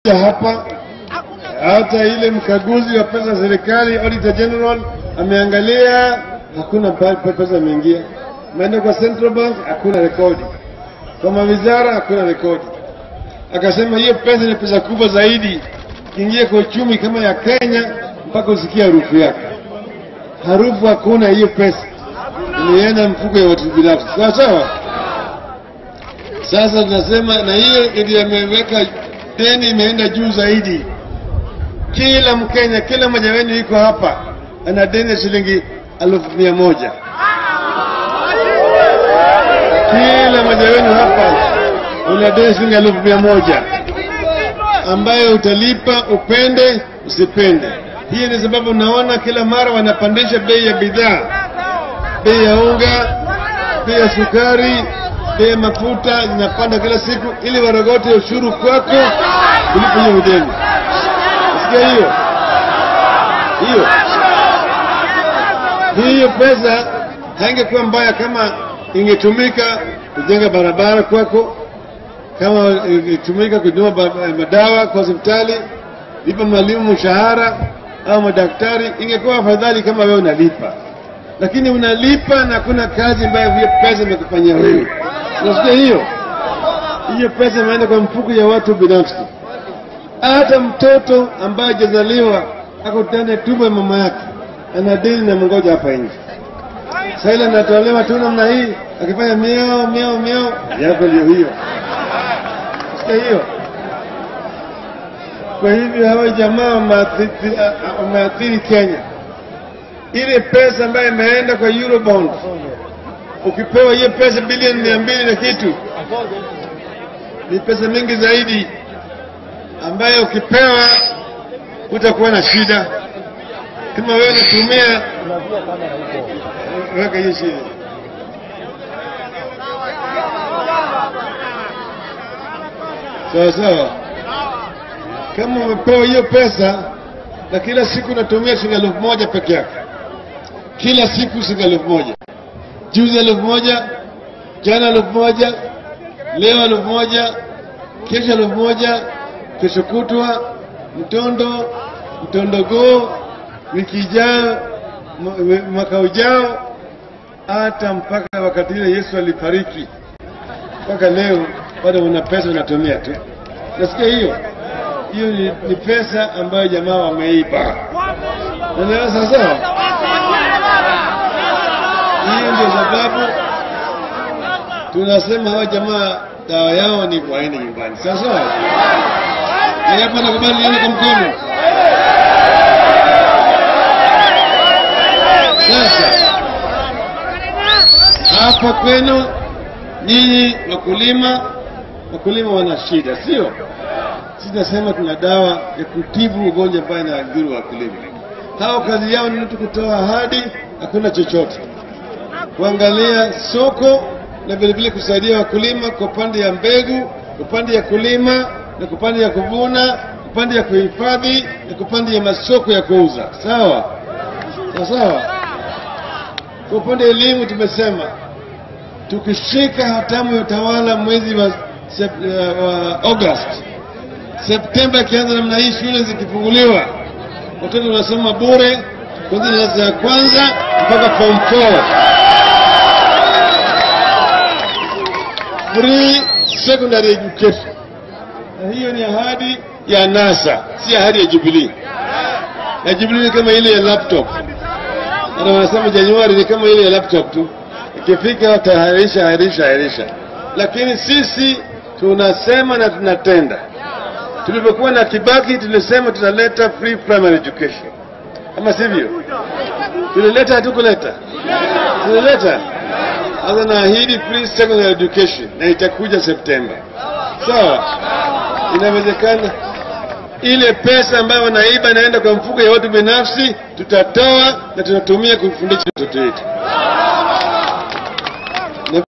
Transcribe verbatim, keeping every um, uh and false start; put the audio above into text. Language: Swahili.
hapa hata ile mkaguzi wa pesa serikali Auditor General ameangalia, hakuna pesa imeingia. Maana kwa Central Bank hakuna rekodi, kwa wizara hakuna rekodi. Akasema hiyo pesa ni pesa kubwa zaidi, kiingia kwa uchumi kama ya Kenya mpaka usikia harufu yake. Harufu hakuna, hiyo pesa ilienda mfuko ya watu binafsi. Sawa sawa. Sasa tunasema na hiyo ndio ameweka deni imeenda juu zaidi. Kila Mkenya, kila mmoja wenu yuko hapa ana deni shilingi elfu mia moja. Kila mmoja wenu hapa una deni shilingi elfu mia moja ambayo utalipa upende usipende. Hii ni sababu naona kila mara wanapandisha bei ya bidhaa, bei ya unga, bei ya sukari, bei ya mafuta zinapanda kila siku ili warogote ushuru kwako kulipa hiyo deni. Sikia hiyo. Hiyo. Hiyo pesa haingekuwa mbaya kama ingetumika kujenga barabara kwako, kama ingetumika kununua madawa kwa hospitali, lipa mwalimu mshahara au madaktari, ingekuwa afadhali kama wewe unalipa. Lakini unalipa na kuna kazi ambayo hiyo pesa imekufanyia wewe. Unasikia hiyo? Hiyo pesa imeenda kwa mfuko ya watu binafsi. Hata mtoto ambaye hajazaliwa ako ndani ya tumbo ya mama yake ana deni na mngoja hapa nje. Sasa ile anatolewa tu namna hii akifanya miao miao miao yako ndio hiyo. Unasikia hiyo? Kwa hivyo hawa jamaa wameathiri Kenya. Ile pesa ambayo imeenda kwa Eurobond, ukipewa hiyo pesa bilioni mia mbili na kitu, ni pesa mingi zaidi ambayo ukipewa utakuwa na shida. Kama wewe unatumia weka hiyo shida. Sawa sawa. Kama umepewa hiyo pesa na kila siku unatumia shilingi elfu moja peke yake, kila siku shilingi elfu moja, juzi elfu moja, jana elfu moja, leo elfu moja, kesho elfu moja, kesho kutwa, mtondo, mtondogo, wiki ijayo, mwaka ujao, hata mpaka wakati ile Yesu alifariki, mpaka leo bado una pesa unatumia tu. Nasikia hiyo? Hiyo ni, ni pesa ambayo jamaa wameiba. Unaelewa sasa? Hiyo ndio sababu tunasema hawa jamaa dawa yao ni waende nyumbani. Sasa na hapa nakubali nione kwa mkono. Sasa hapa kwenu nyinyi wakulima, wakulima wana shida, sio? Sisi nasema tuna dawa ya kutibu ugonjwa ambao inaathiri wakulima. Hao kazi yao ni tu kutoa ahadi, hakuna chochote. Kuangalia soko na vile vile kusaidia wakulima kwa pande ya mbegu, kwa pande ya kulima, na kwa pande ya kuvuna, kwa pande ya kuhifadhi, na kwa pande ya masoko ya kuuza. Sawa? Sawa? Kwa pande ya elimu tumesema tukishika hatamu ya utawala mwezi wa, wa August, Septemba kianza namna hii, shule zikifunguliwa, watoto wanasoma bure kuanzia darasa ya kwanza mpaka form four. Free secondary education. Na hiyo ni ahadi ya NASA, si ahadi ya Jubilee. Na Jubilee ni kama ile ya laptop. Na wanasema Januari ni kama ile ya laptop tu. Ikifika wataharisha, harisha, harisha. Lakini sisi tunasema na tunatenda. Tulipokuwa na Kibaki tulisema tutaleta free primary education. Ama sivyo? Tulileta hatukuleta? Tulileta. Sasa naahidi free secondary education na itakuja Septemba. Sawa? Inawezekana ile pesa ambayo wanaiba inaenda kwa mfuko ya watu binafsi tutatoa na tunatumia kufundisha watoto wetu.